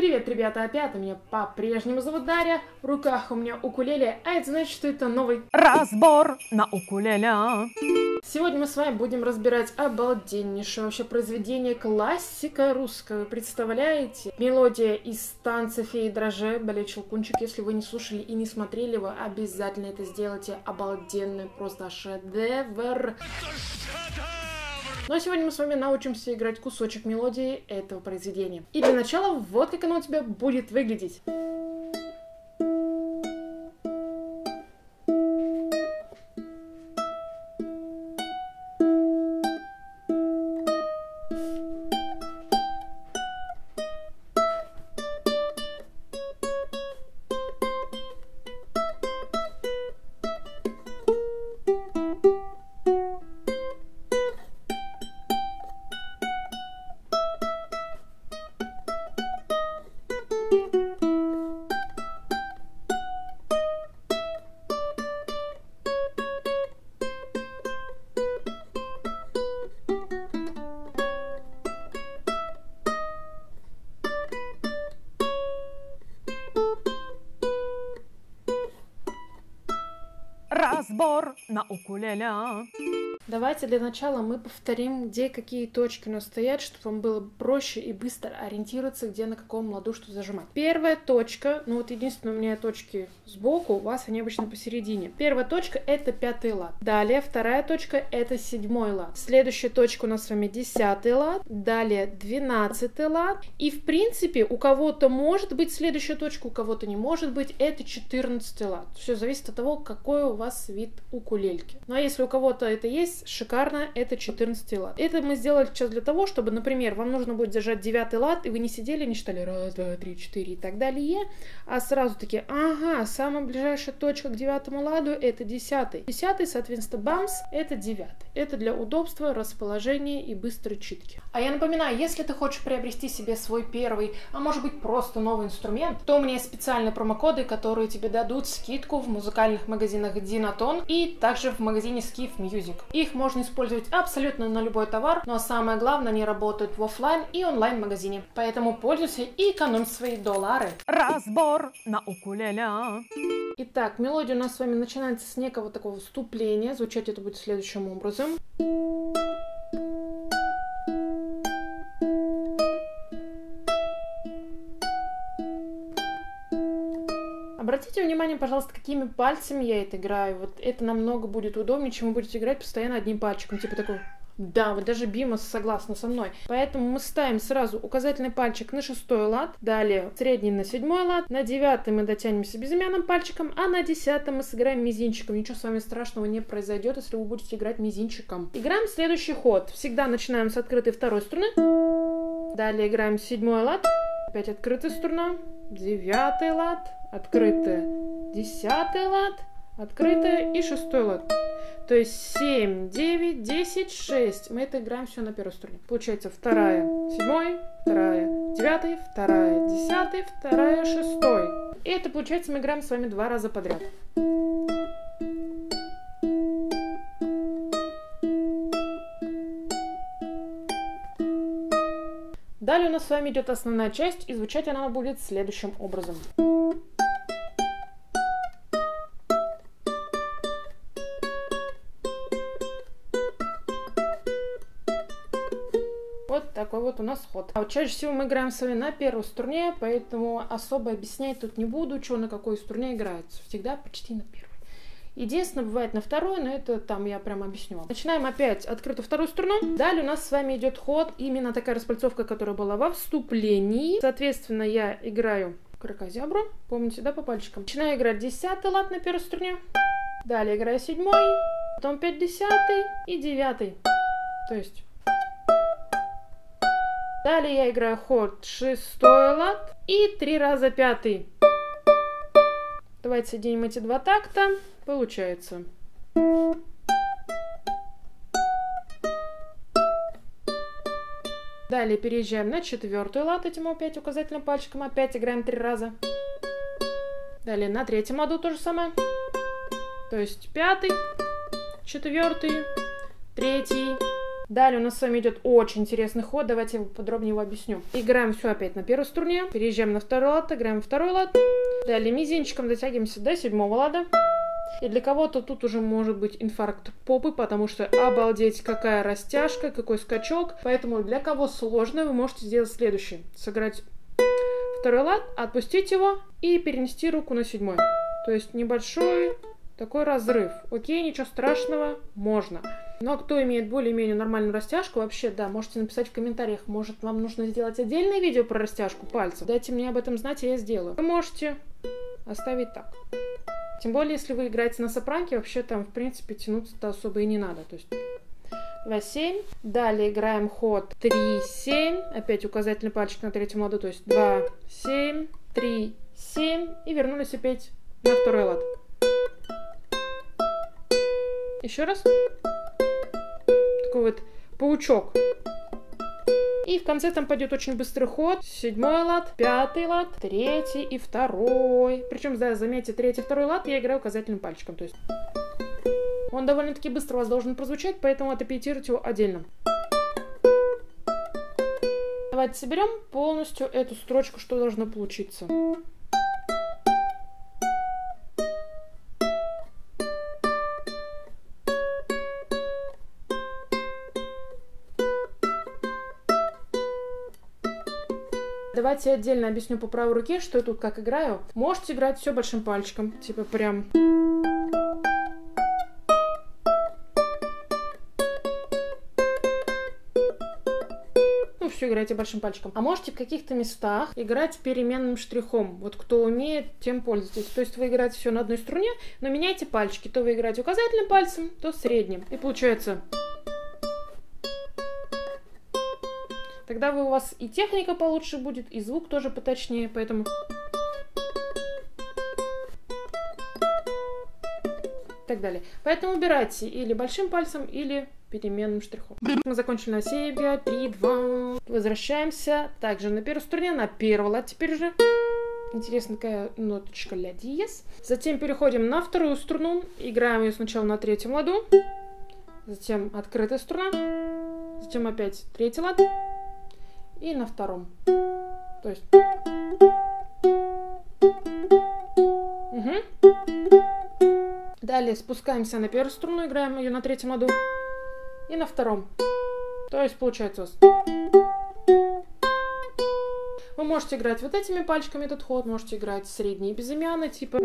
Привет, ребята, опять меня по-прежнему зовут Дарья, в руках у меня укулеле, а это значит, что это новый разбор на укулеле. Сегодня мы с вами будем разбирать обалденнейшее вообще произведение, классика русского, представляете? Мелодия из танца «Феи дрожжи», балет «Щелкунчик». Если вы не слушали и не смотрели, вы обязательно это сделайте. Обалденный просто шедевр. Ну а сегодня мы с вами научимся играть кусочек мелодии этого произведения. И для начала вот как оно у тебя будет выглядеть. Разбор на укулеле. Давайте для начала мы повторим, где какие точки у нас стоят, чтобы вам было проще и быстро ориентироваться, где на каком ладу что зажимать. Первая точка, ну вот единственное у меня точки сбоку, у вас они обычно посередине. Первая точка это 5-й лад. Далее вторая точка это 7-й лад. Следующая точка у нас с вами 10-й лад. Далее 12-й лад. И в принципе у кого-то может быть следующая точка, у кого-то не может быть. Это 14-й лад. Все зависит от того, какой у вас вид укулельки. Ну а если у кого-то это есть, шикарно, это 14 лад. Это мы сделали сейчас для того, чтобы, например, вам нужно будет зажать 9 лад, и вы не сидели, не считали 1, 2, 3, 4 и так далее, а сразу такие, ага, самая ближайшая точка к 9 ладу это 10. 10, соответственно, бамс, это 9. Это для удобства, расположения и быстрой читки. А я напоминаю, если ты хочешь приобрести себе свой первый, а может быть просто новый инструмент, то у меня есть специальные промокоды, которые тебе дадут скидку в музыкальных магазинах Динатон и также в магазине Skiff Music. Их можно использовать абсолютно на любой товар, но самое главное, они работают в офлайн и онлайн магазине. Поэтому пользуйся и экономь свои доллары. Разбор на укулеле. Итак, мелодия у нас с вами начинается с некого такого вступления. Звучать это будет следующим образом. Обратите внимание, пожалуйста, какими пальцами я это играю. Вот это намного будет удобнее, чем вы будете играть постоянно одним пальчиком. Типа такой. Да, вот даже Бима согласна со мной. Поэтому мы ставим сразу указательный пальчик на 6-й лад, далее средний на 7-й лад, на 9-й мы дотянемся безымянным пальчиком, а на 10-м мы сыграем мизинчиком. Ничего с вами страшного не произойдет, если вы будете играть мизинчиком. Играем следующий ход. Всегда начинаем с открытой второй струны. Далее играем 7-й лад, опять открытая струна, 9-й лад, открытая, 10-й лад, открытая и 6-й лад. То есть 7, 9, 10, 6. Мы это играем все на первой струне. Получается 2-я, 7-й, 2-я, 9-й, 2-я, 10-й, 2-я, 6-й. И это получается мы играем с вами 2 раза подряд. Далее у нас с вами идет основная часть, и звучать она будет следующим образом. Вот такой вот у нас ход. А вот чаще всего мы играем с вами на первой струне, поэтому особо объяснять тут не буду, что на какой струне играется. Всегда почти на первой. Единственное, бывает на второй, но это там я прям объясню вам. Начинаем опять открытую вторую струну. Далее у нас с вами идет ход, именно такая распальцовка, которая была во вступлении. Соответственно, я играю кракозябру, помните, да, по пальчикам. Начинаю играть 10-й лад на первой струне. Далее играю 7-й, потом опять 10-й и 9-й. То есть... Далее я играю ход 6-й лад и 3 раза 5-й. Давайте соединим эти два такта. Получается. Далее переезжаем на 4-й лад, этим опять указательным пальчиком, опять играем 3 раза. Далее на 3-м ладу то же самое. То есть 5-й, 4-й, 3-й, Далее у нас с вами идет очень интересный ход, давайте я подробнее его объясню. Играем все опять на первой струне, переезжаем на второй лад, играем второй лад. Далее мизинчиком дотягиваемся до седьмого лада. И для кого-то тут уже может быть инфаркт попы, потому что обалдеть, какая растяжка, какой скачок. Поэтому для кого сложно, вы можете сделать следующее. Сыграть второй лад, отпустить его и перенести руку на седьмой. То есть небольшой такой разрыв. Окей, ничего страшного, можно. Но кто имеет более-менее нормальную растяжку, вообще, да, можете написать в комментариях, может, вам нужно сделать отдельное видео про растяжку пальцев. Дайте мне об этом знать, и я сделаю. Вы можете оставить так. Тем более, если вы играете на сопранке, вообще там, в принципе, тянуться-то особо и не надо. То есть 2-7. Далее играем ход 3-7. Опять указательный пальчик на третьем ладу, то есть 2-7, 3-7. И вернулись опять на второй лад. Еще раз. Такой вот паучок. И в конце там пойдет очень быстрый ход. Седьмой лад, пятый лад, третий и второй. Причем, да, заметьте, третий, второй лад я играю указательным пальчиком. То есть он довольно-таки быстро у вас должен прозвучать, поэтому отрепетируйте его отдельно. Давайте соберем полностью эту строчку, что должно получиться. Давайте я отдельно объясню по правой руке, что я тут как играю. Можете играть все большим пальчиком, типа прям. Ну, все играете большим пальчиком. А можете в каких-то местах играть переменным штрихом. Вот кто умеет, тем пользуйтесь. То есть вы играете все на одной струне, но меняйте пальчики. То вы играете указательным пальцем, то средним. И получается... Тогда у вас и техника получше будет, и звук тоже поточнее, поэтому... И так далее. Поэтому убирайте или большим пальцем, или переменным штрихом. Мы закончили на 7, 5, 3, 2. Возвращаемся также на первой струне, на первый лад теперь же. Интересная такая ноточка ля диез. Затем переходим на вторую струну. Играем ее сначала на третьем ладу. Затем открытая струна. Затем опять третий лад. И на втором. То есть... Угу. Далее спускаемся на первую струну, играем ее на третьем ладу. И на втором. То есть получается у вас... Вы можете играть вот этими пальчиками этот ход, можете играть средние безымянные, типа...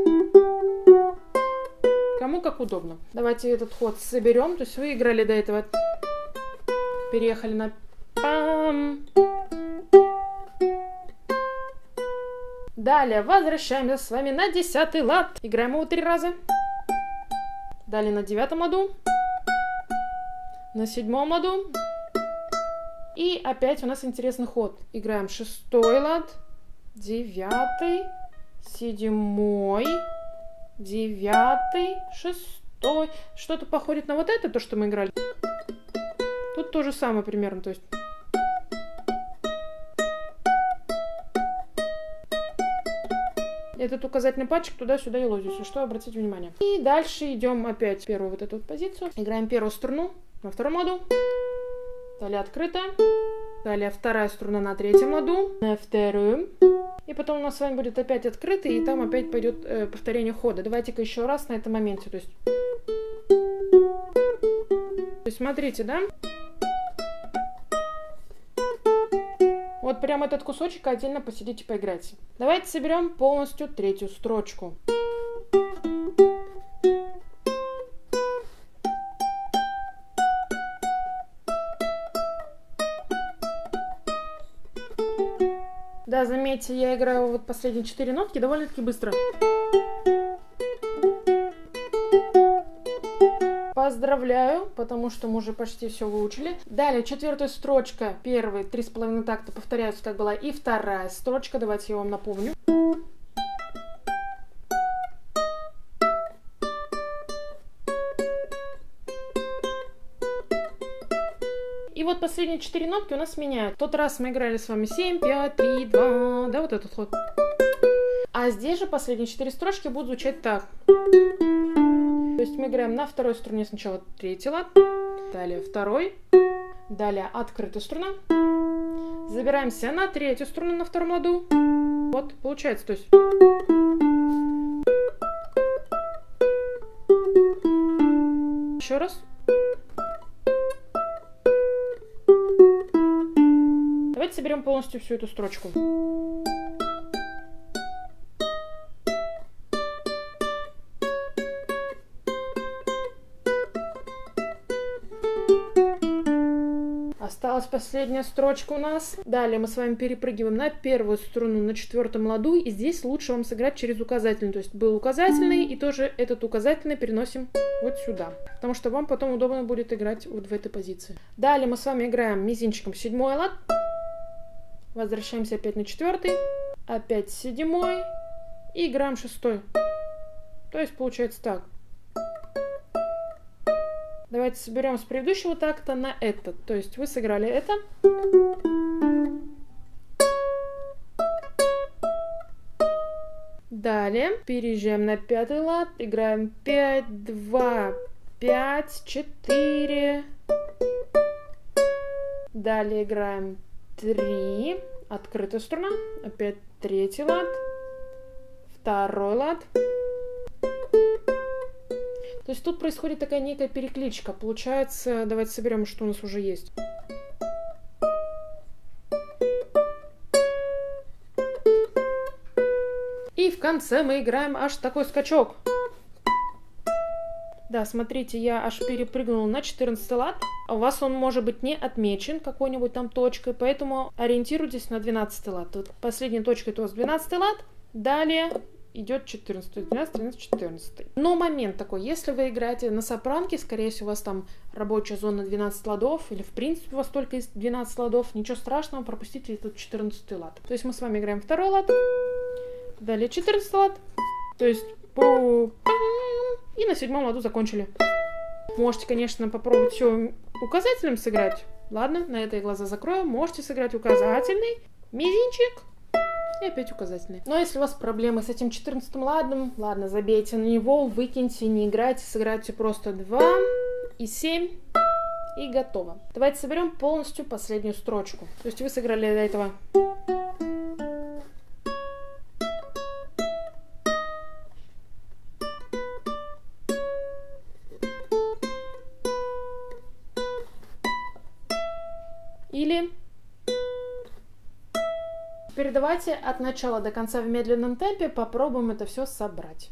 Кому как удобно. Давайте этот ход соберем. То есть вы играли до этого... Переехали на... Пам. Далее возвращаемся с вами на 10-й лад. Играем его 3 раза. Далее на 9-м ладу. На 7-м ладу. И опять у нас интересный ход. Играем 6-й лад, 9-й, 7-й, 9-й, 6-й. Что-то походит на вот это, то, что мы играли. Тут то же самое примерно, то есть... Этот указательный пальчик туда-сюда и лозит, если что, обратите внимание. И дальше идем опять в первую вот эту вот позицию. Играем первую струну на втором ладу. Далее открыто. Далее вторая струна на третьем ладу. На вторую. И потом у нас с вами будет опять открытый, и там опять пойдет повторение хода. Давайте-ка еще раз на этом моменте. То есть смотрите, да? Вот прям этот кусочек отдельно посидите, поиграйте. Давайте соберем полностью третью строчку. Да, заметьте, я играю вот последние 4 нотки довольно-таки быстро. Поздравляю, потому что мы уже почти все выучили. Далее, 4-я строчка, первые 3,5 такта повторяются, как была и 2-я строчка. Давайте я вам напомню. И вот последние 4 нотки у нас меняют. В тот раз мы играли с вами 7, 5, 3, 2, да, вот этот ход. А здесь же последние 4 строчки будут звучать так. То есть мы играем на второй струне сначала третий лад, Далее второй. Далее открытая струна. Забираемся на третью струну на втором ладу. Вот, получается, то есть... Еще раз. Давайте соберем полностью всю эту строчку. Осталась последняя строчка у нас. Далее мы с вами перепрыгиваем на первую струну на четвертом ладу. И здесь лучше вам сыграть через указательный. То есть был указательный, и тоже этот указательный переносим вот сюда. Потому что вам потом удобно будет играть вот в этой позиции. Далее мы с вами играем мизинчиком седьмой лад. Возвращаемся опять на четвертый. Опять седьмой. И играем шестой. То есть получается так. Давайте соберем с предыдущего такта на этот. То есть вы сыграли это. Далее переезжаем на пятый лад. Играем 5, 2, 5, 4. Далее играем 3. Открытая струна. Опять третий лад. Второй лад. То есть тут происходит такая некая перекличка. Получается, давайте соберем, что у нас уже есть. И в конце мы играем аж такой скачок. Да, смотрите, я аж перепрыгнула на 14 лад. А у вас он может быть не отмечен какой-нибудь там точкой, поэтому ориентируйтесь на 12 лад. Вот последняя точка это у вас 12 лад. Далее идет 14, 12, 13, 14. Но момент такой, если вы играете на сопранке, скорее всего, у вас там рабочая зона 12 ладов, или в принципе у вас только есть 12 ладов, ничего страшного, пропустите этот 14 лад. То есть мы с вами играем второй лад, далее 14 лад, то есть и на седьмом ладу закончили. Можете, конечно, попробовать все указательным сыграть. Ладно, на это я глаза закрою. Можете сыграть указательный, мизинчик, и опять указательный. Но если у вас проблемы с этим 14 ладом, ладно, забейте на него, выкиньте, не играйте, сыграйте просто 2 и 7, и готово. Давайте соберем полностью последнюю строчку. То есть вы сыграли до этого. Или... Теперь давайте от начала до конца в медленном темпе попробуем это все собрать.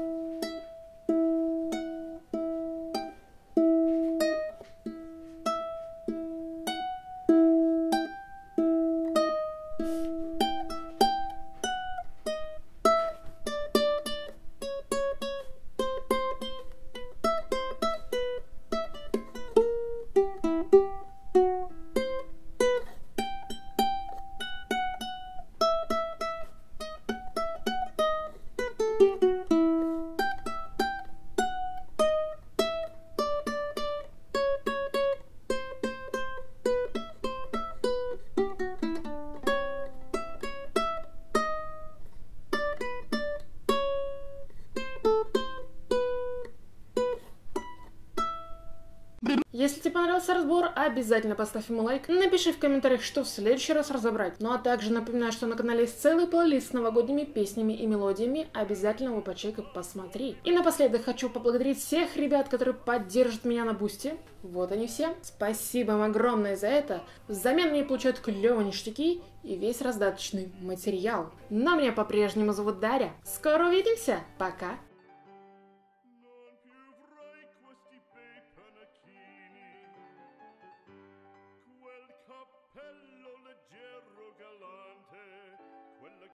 Если тебе понравился разбор, обязательно поставь ему лайк, напиши в комментариях, что в следующий раз разобрать. Ну а также напоминаю, что на канале есть целый плейлист с новогодними песнями и мелодиями, обязательно его почекай, посмотри. И напоследок хочу поблагодарить всех ребят, которые поддержат меня на бусте. Вот они все. Спасибо им огромное за это. Взамен мне получают клевые ништяки и весь раздаточный материал. Но меня по-прежнему зовут Дарья. Скоро увидимся. Пока.